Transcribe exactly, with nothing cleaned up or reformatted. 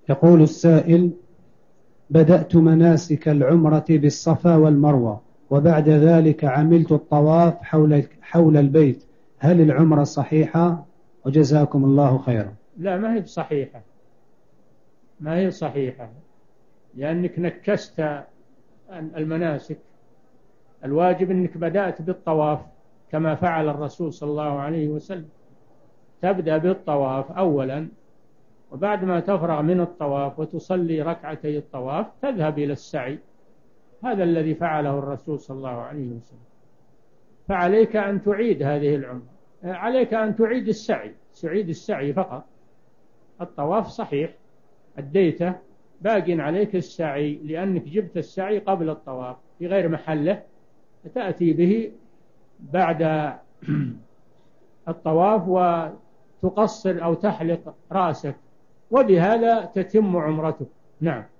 يقول السائل: بدأت مناسك العمرة بالصفا والمروة، وبعد ذلك عملت الطواف حول حول البيت، هل العمرة صحيحة؟ وجزاكم الله خيرا. لا، ما هي بصحيحة، ما هي صحيحة، لأنك نكست المناسك. الواجب أنك بدأت بالطواف كما فعل الرسول صلى الله عليه وسلم، تبدأ بالطواف أولا، وبعد ما تفرغ من الطواف وتصلي ركعتي الطواف تذهب إلى السعي. هذا الذي فعله الرسول صلى الله عليه وسلم. فعليك أن تعيد هذه العمرة، عليك أن تعيد السعي، تعيد السعي فقط. الطواف صحيح أديته، باق عليك السعي، لأنك جبت السعي قبل الطواف في غير محله، تأتي به بعد الطواف وتقصر أو تحلق رأسك، وبهذا تتم عمرتك. نعم.